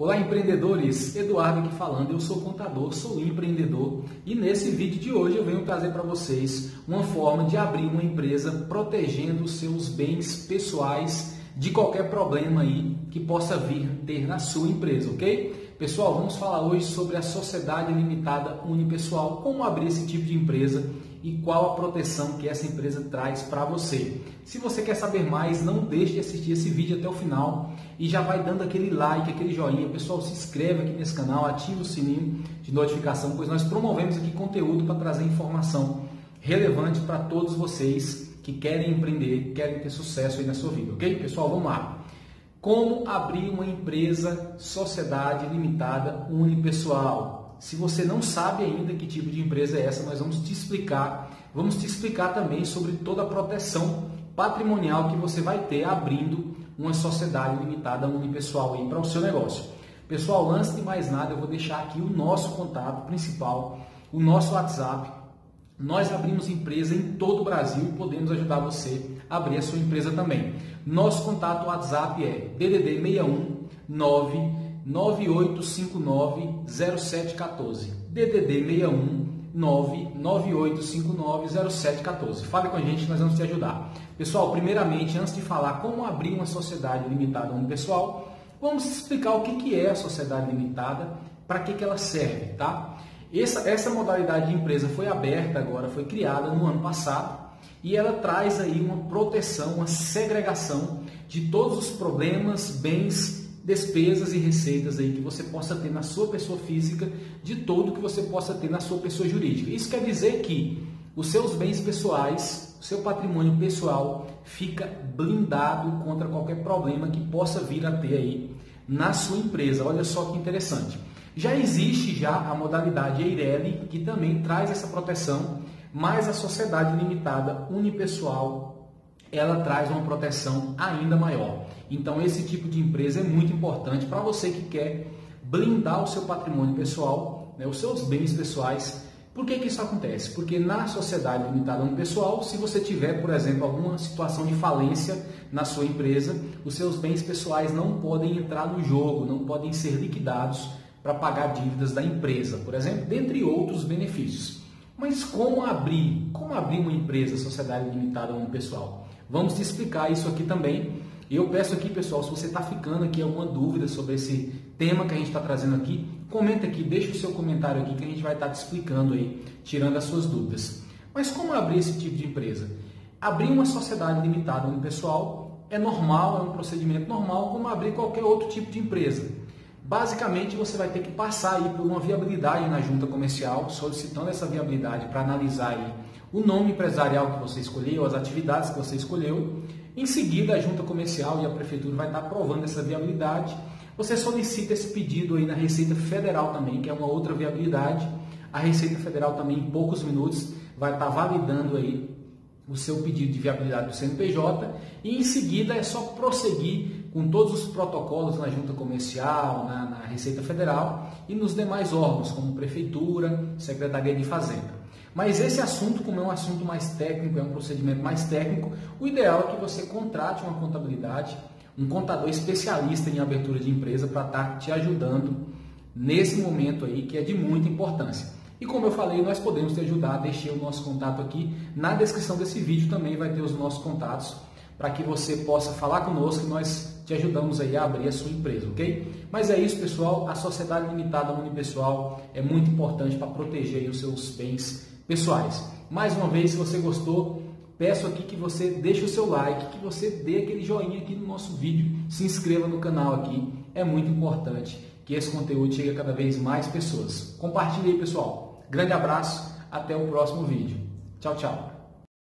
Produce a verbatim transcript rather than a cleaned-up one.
Olá, empreendedores! Eduardo aqui falando, eu sou contador, sou empreendedor e nesse vídeo de hoje eu venho trazer para vocês uma forma de abrir uma empresa protegendo os seus bens pessoais de qualquer problema aí que possa vir ter na sua empresa, ok? Pessoal, vamos falar hoje sobre a Sociedade Limitada Unipessoal, como abrir esse tipo de empresa e qual a proteção que essa empresa traz para você. Se você quer saber mais, não deixe de assistir esse vídeo até o final e já vai dando aquele like, aquele joinha. Pessoal, se inscreve aqui nesse canal, ative o sininho de notificação, pois nós promovemos aqui conteúdo para trazer informação relevante para todos vocês que querem empreender, querem ter sucesso aí na sua vida, ok? Pessoal, vamos lá. Como abrir uma empresa, sociedade limitada unipessoal? Se você não sabe ainda que tipo de empresa é essa, nós vamos te explicar. Vamos te explicar também sobre toda a proteção patrimonial que você vai ter abrindo uma sociedade limitada unipessoal aí para o seu negócio. Pessoal, antes de mais nada, eu vou deixar aqui o nosso contato principal, o nosso WhatsApp. Nós abrimos empresa em todo o Brasil e podemos ajudar você a abrir a sua empresa também. Nosso contato WhatsApp é D D D seis um nove nove oito cinco nove zero sete um quatro. D D D seis um nove nove oito cinco nove zero sete um quatro. Fale com a gente, nós vamos te ajudar. Pessoal, primeiramente, antes de falar como abrir uma sociedade limitada unipessoal, vamos explicar o que é a sociedade limitada, para que ela serve, tá? Essa, essa modalidade de empresa foi aberta agora, foi criada no ano passado e ela traz aí uma proteção, uma segregação de todos os problemas, bens, despesas e receitas aí que você possa ter na sua pessoa física, de todo que você possa ter na sua pessoa jurídica. Isso quer dizer que os seus bens pessoais, o seu patrimônio pessoal fica blindado contra qualquer problema que possa vir a ter aí na sua empresa. Olha só que interessante. Já existe já a modalidade EIRELI, que também traz essa proteção, mas a sociedade limitada unipessoal, ela traz uma proteção ainda maior. Então esse tipo de empresa é muito importante para você que quer blindar o seu patrimônio pessoal, né, os seus bens pessoais. Por que que isso acontece? Porque na sociedade limitada unipessoal, se você tiver, por exemplo, alguma situação de falência na sua empresa, os seus bens pessoais não podem entrar no jogo, não podem ser liquidados para pagar dívidas da empresa, por exemplo, dentre outros benefícios. Mas como abrir? Como abrir uma empresa, sociedade limitada unipessoal? Vamos te explicar isso aqui também. Eu peço aqui, pessoal, se você está ficando aqui alguma dúvida sobre esse tema que a gente está trazendo aqui, comenta aqui, deixa o seu comentário aqui que a gente vai estar te explicando aí, tirando as suas dúvidas. Mas como abrir esse tipo de empresa? Abrir uma sociedade limitada unipessoal é normal, é um procedimento normal, como abrir qualquer outro tipo de empresa. Basicamente, você vai ter que passar aí por uma viabilidade na junta comercial, solicitando essa viabilidade para analisar aí o nome empresarial que você escolheu, as atividades que você escolheu. Em seguida, a junta comercial e a prefeitura vai estar aprovando essa viabilidade. Você solicita esse pedido aí na Receita Federal também, que é uma outra viabilidade. A Receita Federal também, em poucos minutos, vai estar validando aí o seu pedido de viabilidade do C N P J e em seguida é só prosseguir com todos os protocolos na junta comercial, na, na Receita Federal e nos demais órgãos, como Prefeitura, Secretaria de Fazenda. Mas esse assunto, como é um assunto mais técnico, é um procedimento mais técnico, o ideal é que você contrate uma contabilidade, um contador especialista em abertura de empresa para estar te ajudando nesse momento aí que é de muita importância. E como eu falei, nós podemos te ajudar, deixei o nosso contato aqui. Na descrição desse vídeo também vai ter os nossos contatos para que você possa falar conosco e nós te ajudamos aí a abrir a sua empresa, ok? Mas é isso, pessoal. A sociedade limitada unipessoal é muito importante para proteger aí os seus bens pessoais. Mais uma vez, se você gostou, peço aqui que você deixe o seu like, que você dê aquele joinha aqui no nosso vídeo, se inscreva no canal aqui. É muito importante que esse conteúdo chegue a cada vez mais pessoas. Compartilhe aí, pessoal. Grande abraço, até o próximo vídeo. Tchau, tchau.